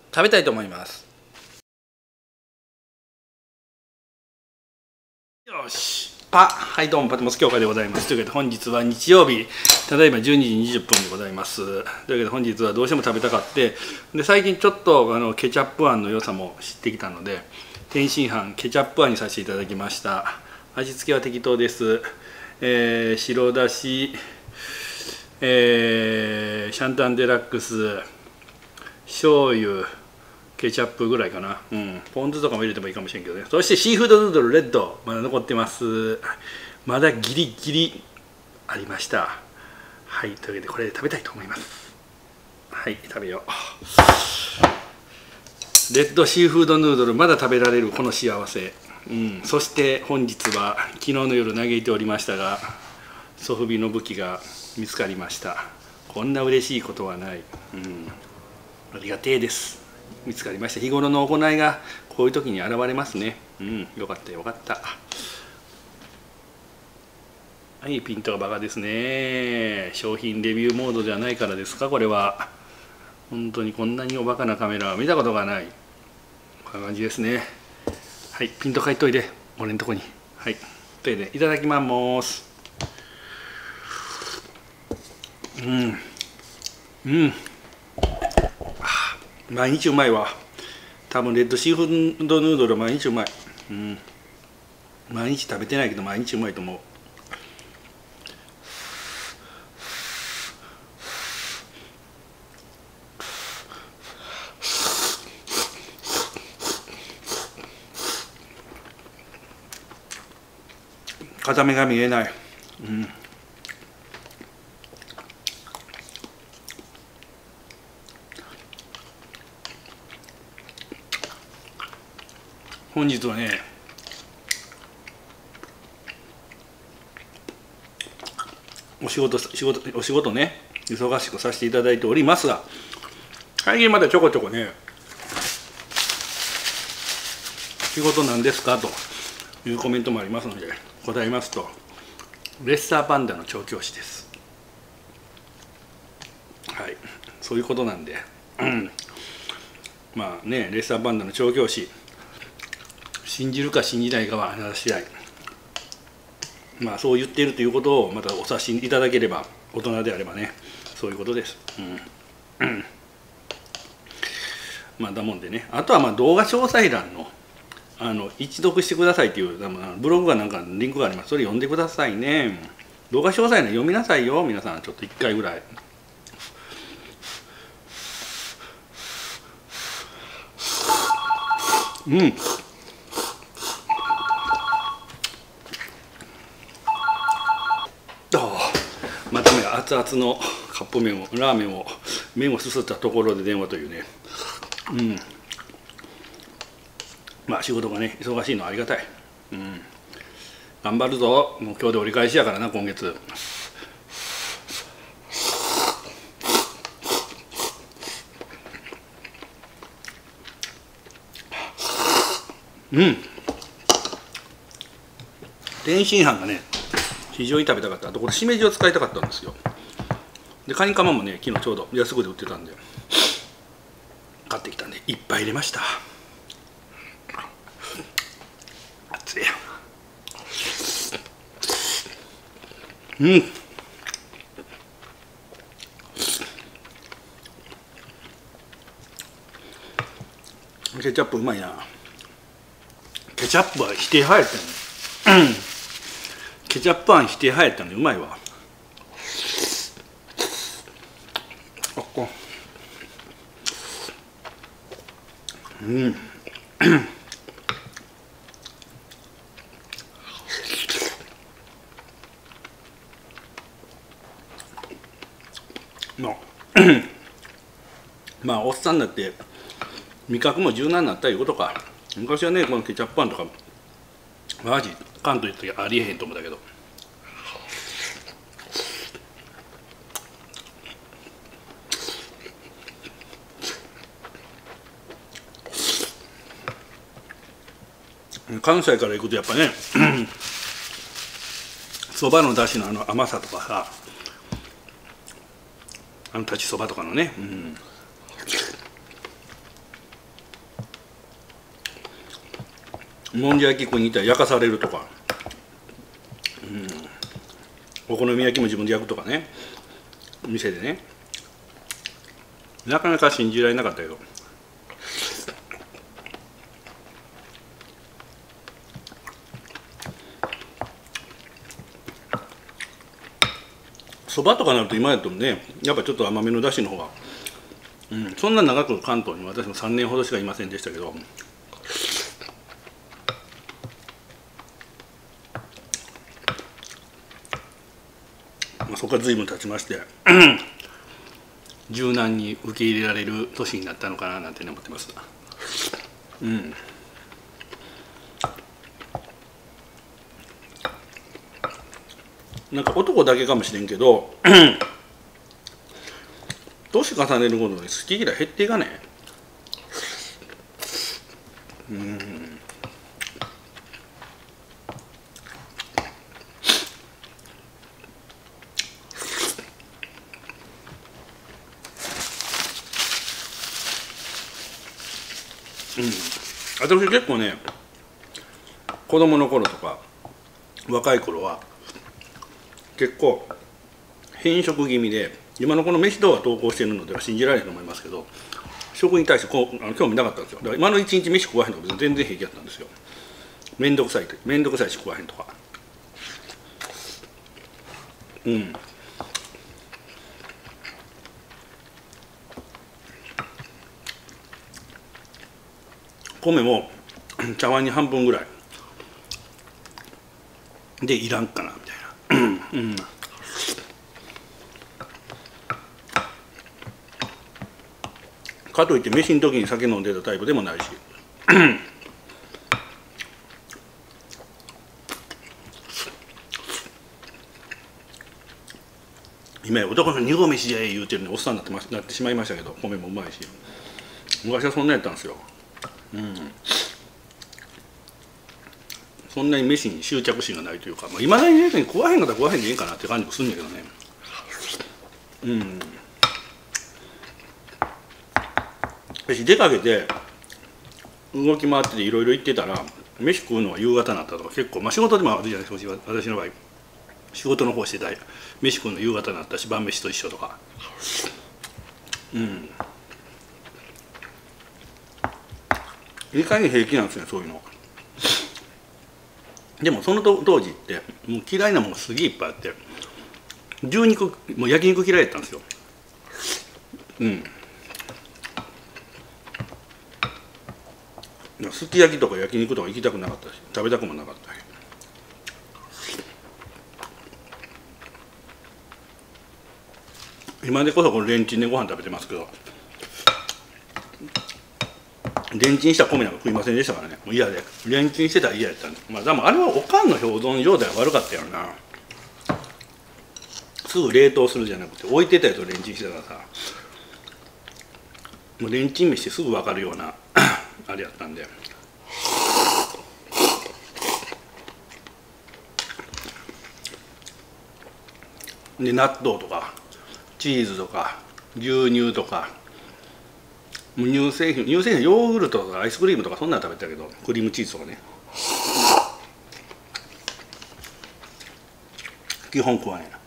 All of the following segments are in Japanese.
食べたいと思います。よし。はいどうもパテモス協会でございます。というわけで本日は日曜日、ただいま12時20分でございます。というわけで本日はどうしても食べたかって、で最近ちょっとケチャップあんの良さも知ってきたので、天津飯ケチャップあんにさせていただきました。味付けは適当です。白だし、シャンタンデラックス、醤油、ケチャップぐらいかな、ポン酢とかも入れてもいいかもしれんけどね。そしてシーフードヌードルレッドまだ残ってます。まだギリギリありました。はい、というわけでこれで食べたいと思います。はい、食べよう。レッドシーフードヌードルまだ食べられるこの幸せ、そして本日は昨日の夜嘆いておりましたが、ソフビの武器が見つかりました。こんな嬉しいことはない、ありがてえです。見つかりました。日頃の行いがこういう時に現れますね。よかったよかった。はい、ピントがバカですね。商品レビューモードではないからですか、これは。本当にこんなにおバカなカメラは見たことがない。こんな感じですね。はい、ピント書いといて、俺のとこに。はい、というわけでいただきます。毎日うまいわ。多分レッドシーフードヌードルは毎日うまい。毎日食べてないけど毎日うまいと思う。片目が見えない。本日はね、お仕事ね、忙しくさせていただいておりますが、最近まだちょこちょこね、仕事なんですかというコメントもありますので答えますと、レッサーパンダの調教師です。はい、そういうことなんで、まあね、レッサーパンダの調教師、信じるか信じないかはあなた次第。まあそう言っているということをまたお察しいただければ、大人であればね、そういうことです。まあだもんでね、あとはまあ動画詳細欄の一読してくださいっていうブログがなんかリンクがあります。それ読んでくださいね。動画詳細欄読みなさいよ、皆さん。ちょっと1回ぐらい。またね、熱々のカップ麺をラーメンを麺をすすったところで電話というね。まあ仕事がね忙しいのはありがたい。頑張るぞ。もう今日で折り返しやからな、今月。天津飯がね非常に食べたかった。あとこれしめじを使いたかったんですよ。でカニカマもね昨日ちょうど安くで売ってたんで買ってきたんでいっぱい入れました。熱い。ケチャップうまいな。ケチャップは否定派やったんね。ケチャップあん否定派やったんでうまいわ。まあおっさんだって味覚も柔軟になったいうことか。昔はねこのケチャップパンとかマジ関東行った時ありえへんと思ったけど、関西から行くとやっぱねそばのだしの甘さとかさ、立ちそばとかのね、 もんじゃ焼き食いに行ったら焼かされるとか、お好み焼きも自分で焼くとかね、店でね、なかなか信じられなかったけど、そばとかなると今やとね、やっぱちょっと甘めのだしの方が、そんな長く関東に私も3年ほどしかいませんでしたけど、そこから随分経ちまして柔軟に受け入れられる年になったのかななんて思ってます。なんか男だけかもしれんけど年重ねるごとに好き嫌い減っていかね私結構ね、子供の頃とか若い頃は結構偏食気味で、今のこの飯動画投稿してるのでは信じられないと思いますけど、食に対して興味なかったんですよ。だから今の一日飯食わへんとか全然平気だったんですよ。面倒くさいし食わへんとか。米も茶碗に半分ぐらいでいらんかなみたいな。かといって飯の時に酒飲んでたタイプでもないし今や男の二合飯じゃえ言うてるのにおっさんになってしまいましたけど、米もうまいし、昔はそんなやったんですよ。そんなに飯に執着心がないというか、いまだに食わへんかったら食わへんでいいかなって感じもするんだけどね。私出かけて動き回ってていろいろ行ってたら、飯食うのは夕方になったとか結構、仕事でもあるじゃないですか。私の場合仕事の方してた飯食うの夕方になったし、晩飯と一緒とか。いかに平気なんですね、そういうの。でもその当時ってもう嫌いなものすげえいっぱいあって、もう焼肉嫌いだったんですよ。すき焼きとか焼肉とか行きたくなかったし、食べたくもなかったし。今でこそこのレンチンでご飯食べてますけど、レンチンした米なんか食いませんでしたからね。もう嫌で、レンチンしてたら嫌やったんで。でもあれはおかんの保存状態が悪かったよな。すぐ冷凍するじゃなくて置いてたやつをレンチンしてたからさ、もうレンチン飯してすぐ分かるようなあれやったんで。で納豆とかチーズとか牛乳とか、もう乳製品ヨーグルトとかアイスクリームとかそんなの食べてたけど、クリームチーズとかね、基本食わないな。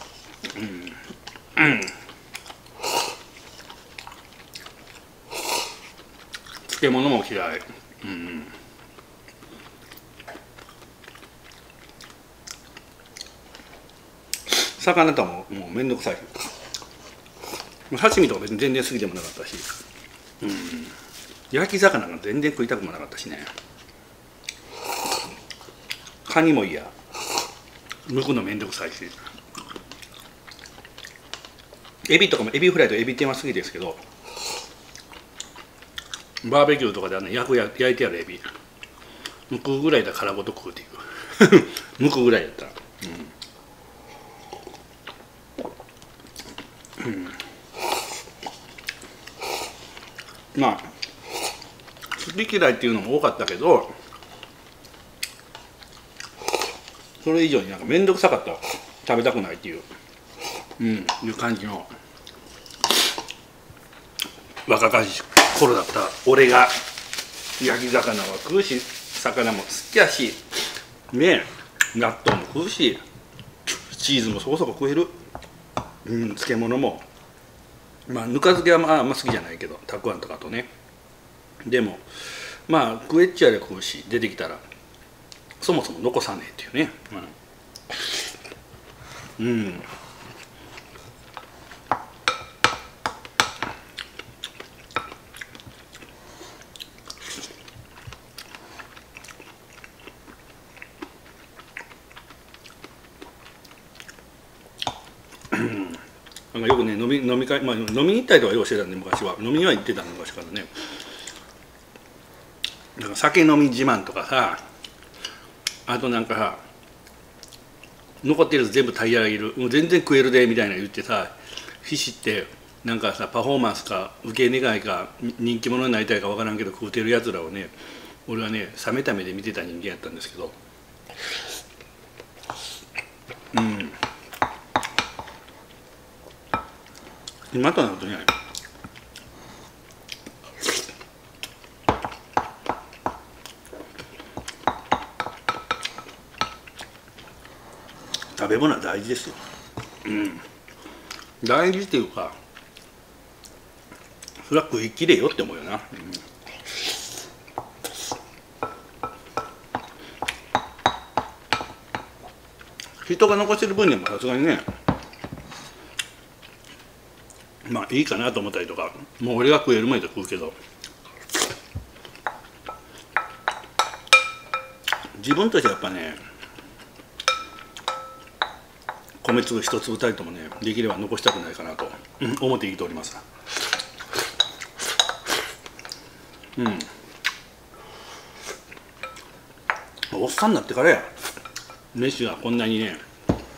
漬物も嫌い。魚とはもうめんどくさい。刺身とか別に全然好きでもなかったし、焼き魚が全然食いたくもなかったしね。カニも嫌、剥くのめんどくさいし。エビとかもエビフライとエビ天は好きですけど、バーベキューとかで焼いてあるエビ剥くぐらいだから殻ごと食うっていう剥くぐらいだったら。好き嫌いっていうのも多かったけど、それ以上になんか面倒くさかった、食べたくないっていう、いう感じの若かりし頃だった俺が焼き魚は食うし魚も好きやしね、納豆も食うしチーズもそこそこ食える、漬物もまあぬか漬けはあんま好きじゃないけど、たくあんとかとね。でもまあ食えっちゃり食うし、出てきたらそもそも残さねえっていうね。なんかよくね飲み会、まあ、飲みに行ったりとかよくしてたんで、昔は飲みには行ってたの昔からね。なんか酒飲み自慢とかさ、あとなんかさ、残ってるやつ全部平らげる、もう全然食えるでみたいな言ってさ、フィッシュってなんかさパフォーマンスか受け願いか人気者になりたいか分からんけど食うてるやつらをね、俺はね冷めた目で見てた人間やったんですけど、今となるとね、食べ物は大事ですよ。大事っていうか、それは食いきれよって思うよな。人が残してる分にはさすがにね、まあいいかなと思ったりとか、もう俺が食える前で食うけど、自分としてはやっぱね、米粒一粒たりともねできれば残したくないかなと、思って生きております。おっさんになってからや飯がこんなにね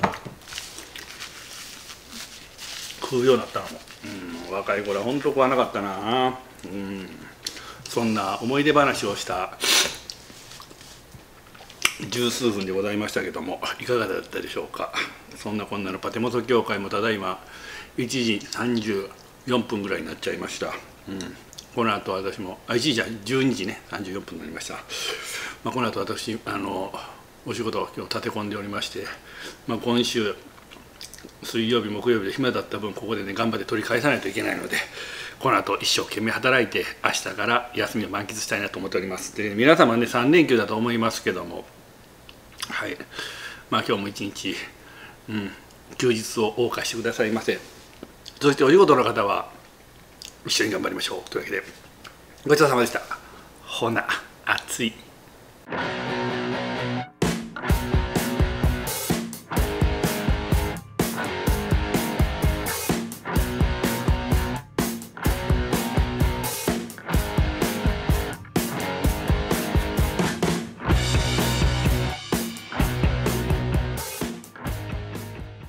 食うようになったのも、若い頃は本当食わなかったな。そんな思い出話をした十数分でございましたけども、いかがだったでしょうか。そんなこんなのパテモト協会もただいま1時34分ぐらいになっちゃいました。この後私も1時じゃ12時ね34分になりました。この後私お仕事を今日立て込んでおりまして、今週水曜日木曜日で暇だった分ここでね頑張って取り返さないといけないので、この後一生懸命働いて明日から休みを満喫したいなと思っております。で皆様ね3連休だと思いますけども、はい、今日も一日、休日を謳歌してくださいませ。そしてお仕事の方は一緒に頑張りましょうというわけで、ごちそうさまでした。ほな暑い。